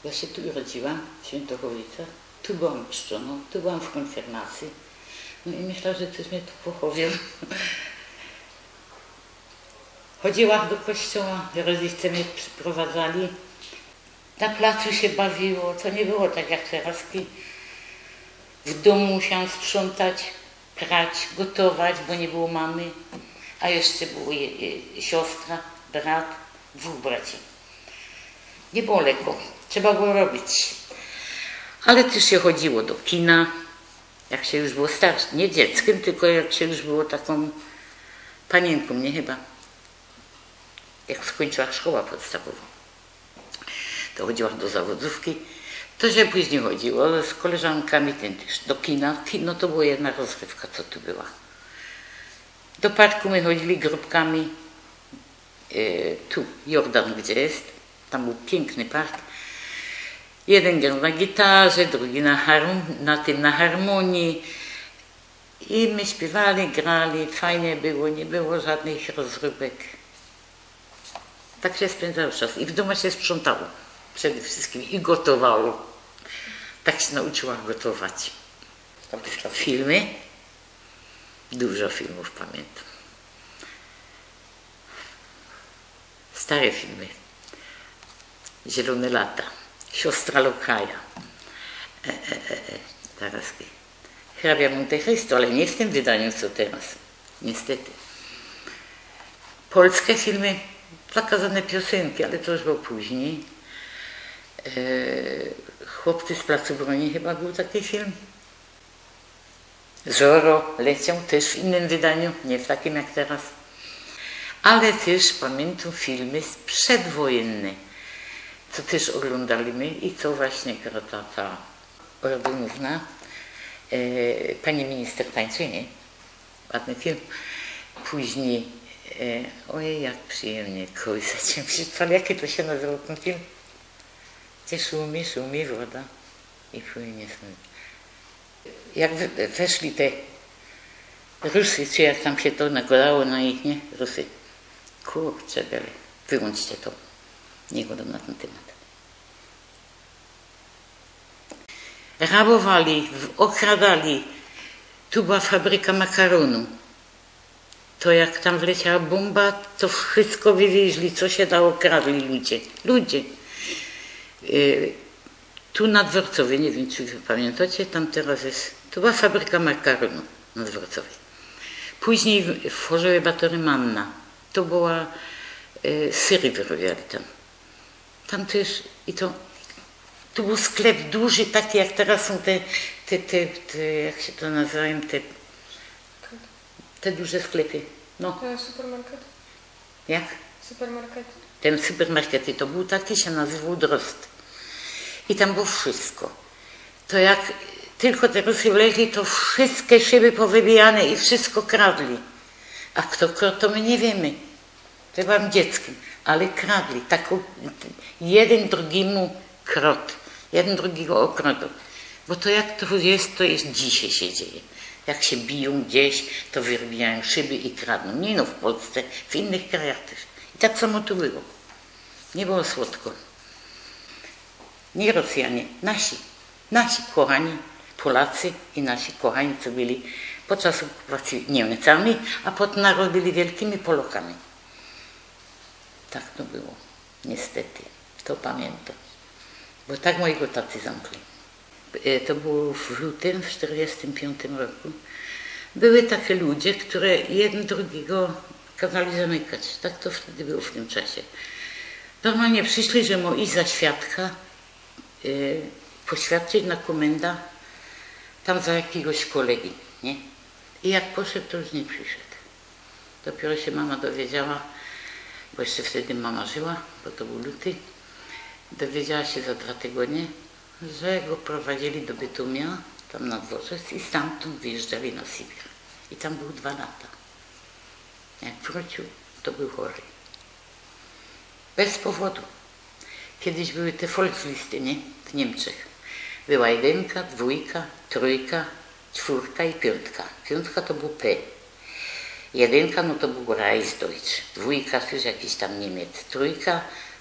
Ja się tu urodziłam, w Świętochowicach, tu byłam chrzczoną, tu byłam w konfirmacji. No i myślałam, że coś mnie tu pochowił. Chodziłam do kościoła, rodzice mnie przyprowadzali. Na placu się bawiło, to nie było tak jak teraz. W domu musiałam sprzątać, prać, gotować, bo nie było mamy. A jeszcze była siostra, brat, 2 braci. Nie było lekko, trzeba było robić. Ale też się chodziło do kina, jak się już było starszym, nie dzieckiem, tylko jak się już było taką panienką, nie chyba. Jak skończyła szkołę podstawową, to chodziła do zawodówki. To się później chodziło z koleżankami też do kina. Kino to była jedna rozrywka, co tu była. Do parku my chodzili grupkami. Tu Jordan, gdzie jest. Tam był piękny park. Jeden grał na gitarze, drugi na harmonii. I my śpiewali, grali, fajnie było, nie było żadnych rozróbek. Tak się spędzał czas. I w domu się sprzątało przede wszystkim i gotowało. Tak się nauczyłam gotować. Filmy. Dużo filmów pamiętam. Stare filmy. Zielone lata. Siostra Lokaja. Teraz Hrabia Monte Cristo, ale nie w tym wydaniu co teraz. Niestety. Polskie filmy. Zakazane piosenki, ale to już było później. Chłopcy z Placu Broni chyba był taki film. Zorro leciał też w innym wydaniu, nie w takim jak teraz. Ale też pamiętam filmy przedwojenne, co też oglądaliśmy i co właśnie ta Ordynówna, pani minister tańczy, nie? Ładny film. Później, ojej, jak przyjemnie, kołysacie mi, jaki to się nazywał ten film? Gdzie szumi woda i płynie słońce. Jak weszli te Rusy, czy jak tam się to nakładało na ich, nie? Rusy. Kurczę, bele. Wyłączcie to. Nie gadam na ten temat. Rabowali, okradali. Tu była fabryka makaronu. To jak tam wleciała bomba, to wszystko wywieźli, co się dało, kradli ludzie. Ludzie. Tu na Dworcowej, nie wiem czy wy pamiętacie, tam teraz jest, to była fabryka makaronu na Dworcowej. Później w Chorzowie Batory Manna, to była syry wyrobiali tam. Tam też, i to był sklep duży, taki jak teraz są te jak się to nazywają, te duże sklepy. No. Supermarket? Jak? Supermarket. Ten supermarket, to był taki, się nazywał Drozd. I tam było wszystko. To jak tylko te Rusy wleźli, to wszystkie szyby powybijane i wszystko kradli. A kto kradł, to my nie wiemy. To byłam dzieckiem, ale kradli. Taką, jeden drugiemu kradł, jeden drugiego okradł. Bo to jak to jest dzisiaj się dzieje. Jak się biją gdzieś, to wybijają szyby i kradną. Nie no w Polsce, w innych krajach też. I tak samo tu było. Nie było słodko. Nie Rosjanie, nasi kochani Polacy i nasi kochani, co byli podczas okupacji Niemcami, a potem byli wielkimi Polakami. Tak to było, niestety, to pamiętam. Bo tak mojego taty zamkli. To było w lutym, w 1945 roku. Były takie ludzie, które jeden drugiego kazali zamykać. Tak to wtedy było w tym czasie. Normalnie przyszli, że mu iść za świadka, poświadczyć na komenda tam za jakiegoś kolegi, nie? I jak poszedł, to już nie przyszedł. Dopiero się mama dowiedziała, bo jeszcze wtedy mama żyła, bo to był luty, dowiedziała się za 2 tygodnie, że go prowadzili do Bytomia, tam na dworzec i stamtąd wyjeżdżali na Sybir. I tam był 2 lata. Jak wrócił, to był chory. Bez powodu. Kiedyś były te Volkslisty, nie? W Niemczech. Była 1, 2, 3, 4 i 5. 5 to był P. 1 no to był Reichsdeutsch. 2 to już jakiś tam Niemiec. 3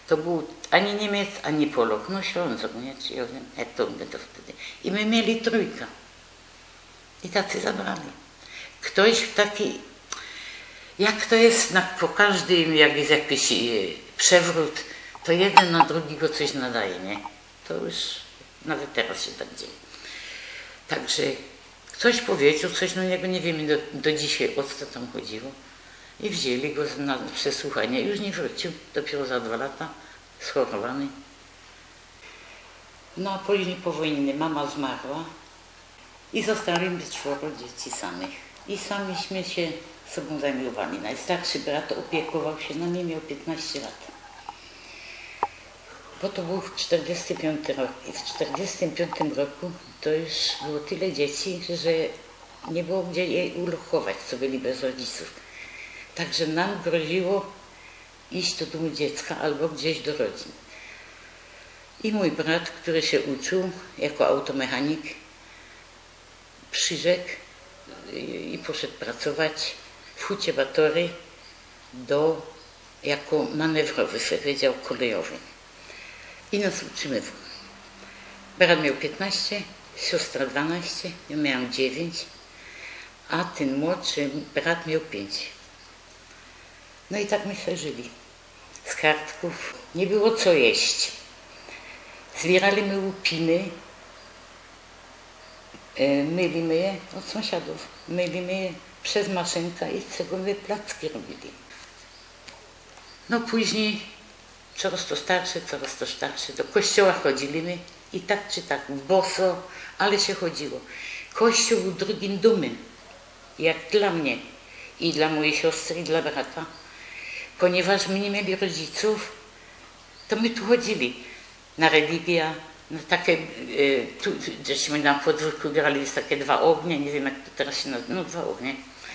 To był ani Niemiec, ani Polak, no Ślązok, nie? Czy ja wiem, to wtedy. I my mieli trójkę. I tacy zabrali. Ktoś taki, jak to jest po każdym, jak jest jakiś przewrót, to jeden na drugiego coś nadaje, nie? To już nawet teraz się tak dzieje. Także ktoś powiedział coś, no niego nie wiemy do dzisiaj, o co tam chodziło. I wzięli go na przesłuchanie. Już nie wrócił, dopiero za 2 lata, schorowany. No a później powojenny mama zmarła i zostaliśmy 4 dzieci samych. I samiśmy się sobą zajmowali. Najstarszy brat opiekował się nami, miał 15 lat. Bo to był 45 rok i w 45 roku to już było tyle dzieci, że nie było gdzie je ulokować, co byli bez rodziców. Także nam groziło iść do domu dziecka albo gdzieś do rodzin. I mój brat, który się uczył jako automechanik, przyrzekł i poszedł pracować w Hucie Batory jako manewrowy wydział kolejowy. I nas utrzymywał. Brat miał 15, siostra 12, ja miałam 9, a ten młodszy brat miał 5. No i tak myśmy żyli. Z kartków nie było co jeść. Zbieraliśmy łupiny, myliśmy je od sąsiadów, myliśmy je przez maszynkę i z tego my placki robili. No później coraz to starsze, do kościoła chodziliśmy i tak czy tak, boso, ale się chodziło. Kościół był drugim domem, jak dla mnie i dla mojej siostry i dla brata. Ponieważ my nie mieli rodziców, to my tu chodzili na religię, na takie, tu żeśmy na podwórku grali, jest takie 2 ognie, nie wiem jak to teraz się nazywa, no 2 ognie.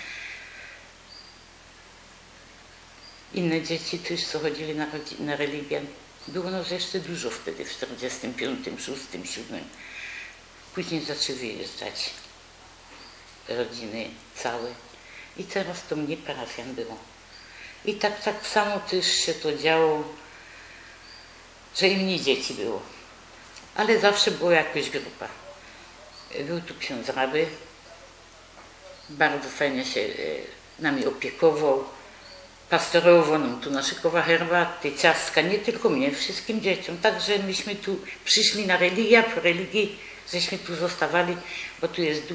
Inne dzieci też, co chodzili na religię, było nas jeszcze dużo wtedy, w 45, 6, 7. Później zaczęły wyjeżdżać rodziny całe i teraz to mnie parafian było. I tak samo też się to działo, że i mniej dzieci było. Ale zawsze była jakaś grupa. Był tu ksiądz Raby, bardzo fajnie się nami opiekował, pastorował nam tu naszykował herbaty, ciastka, nie tylko mnie, wszystkim dzieciom. Także myśmy tu przyszli na religię, a po religii żeśmy tu zostawali, bo tu jest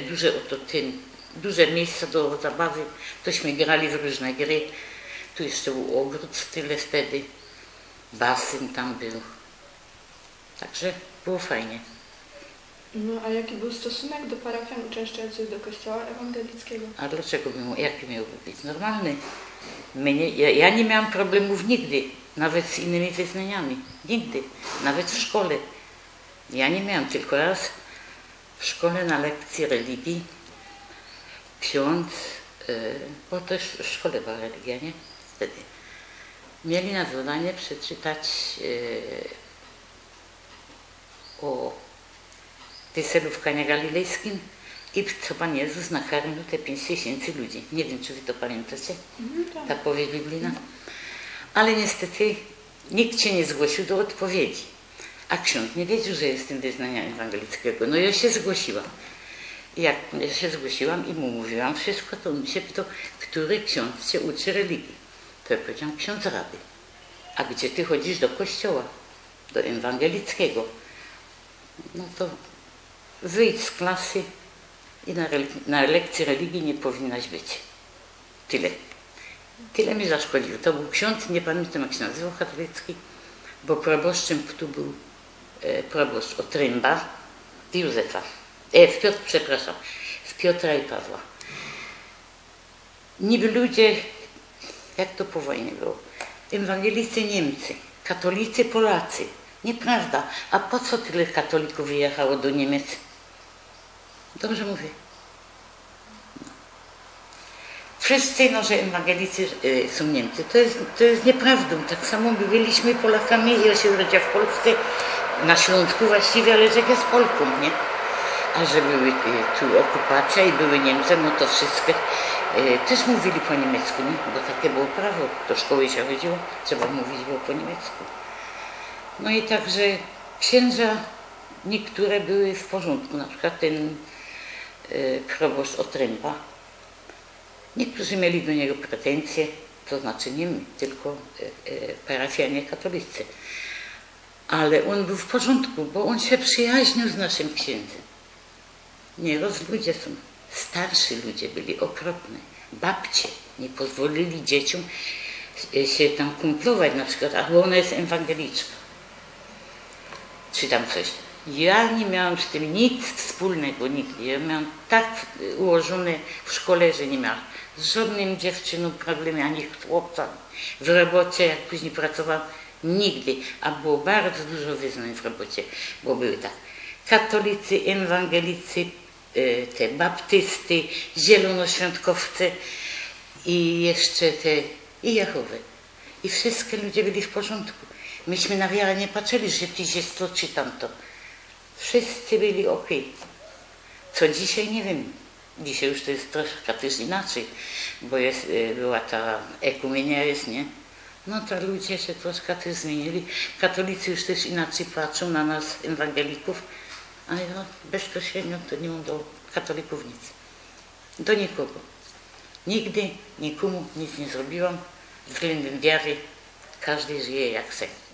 duże miejsce do zabawy, tośmy grali w różne gry. Tu jeszcze był ogród w tyle wtedy, basen tam był. Także było fajnie. No a jaki był stosunek do parafian uczęszczających do kościoła ewangelickiego? A dlaczego jaki miałby być? Normalny. Ja nie miałam problemów nigdy, nawet z innymi wyznaniami. Nigdy. Nawet w szkole. Ja nie miałam, tylko raz w szkole na lekcji religii ksiądz, bo też w szkole była religia, nie? Wtedy. Mieli na zadanie przeczytać o weselu w Kanie Galilejskim i co Pan Jezus nakarmił te 5000 ludzi. Nie wiem, czy wy to pamiętacie, ta powieść biblijna. Ale niestety nikt się nie zgłosił do odpowiedzi. A ksiądz nie wiedział, że jestem wyznania ewangelickiego. No ja się zgłosiłam. I jak ja się zgłosiłam i mu mówiłam wszystko, to on mi się pytał, który ksiądz się uczy religii. To ja powiedziałam, ksiądz Raby. A gdzie ty chodzisz do kościoła? Do ewangelickiego. No to wyjdź z klasy i na lekcji religii nie powinnaś być. Tyle. Tyle mi zaszkodził. To był ksiądz, nie pamiętam jak się nazywał, katolicki, bo proboszczem tu był proboszcz od Trymba i Józefa. W Piotra i Pawła. Niby ludzie, jak to po wojnie było, ewangelicy Niemcy, katolicy Polacy. Nieprawda. A po co tyle katolików wyjechało do Niemiec? Dobrze mówię. Wszyscy, no, że ewangelicy są Niemcy. To jest nieprawdą. Tak samo my byliśmy Polakami. Ja się urodziłam w Polsce, na Śląsku właściwie, ale że jest Polką, nie? A że były tu okupacja i były Niemcy, no to wszystkie też mówili po niemiecku, nie? Bo takie było prawo. Do szkoły się chodziło, trzeba mówić było po niemiecku. No i także księża niektóre były w porządku, na przykład ten proboszcz Otręba. Niektórzy mieli do niego pretensje, to znaczy nie my, tylko parafianie katolicy. Ale on był w porządku, bo on się przyjaźnił z naszym księdzem. Nieraz ludzie są, starsi ludzie byli okropni. Babcie nie pozwolili dzieciom się tam kumplować na przykład, albo ona jest ewangeliczka. Czy tam coś. Ja nie miałam z tym nic wspólnego nigdy. Ja miałam tak ułożone w szkole, że nie miałam z żadnym dziewczyną problemy, ani chłopcami. W robocie, jak później pracowałam, nigdy. A było bardzo dużo wyznań w robocie, bo były tak katolicy, ewangelicy, te baptysty, zielonoświątkowcy i jeszcze i Jehowy. I wszystkie ludzie byli w porządku. Myśmy na wiarę nie patrzyli, że tyś jest to czy tamto. Wszyscy byli okej. Co dzisiaj nie wiem. Dzisiaj już to jest troszkę też inaczej, bo była ta ekumenia jest, nie? No to ludzie się troszkę też zmienili. Katolicy już też inaczej patrzą na nas, ewangelików, ale no, bezpośrednio to nie mam do katolików nic. Do nikogo. Nigdy nikomu nic nie zrobiłam względem wiary. Każdy żyje jak chce.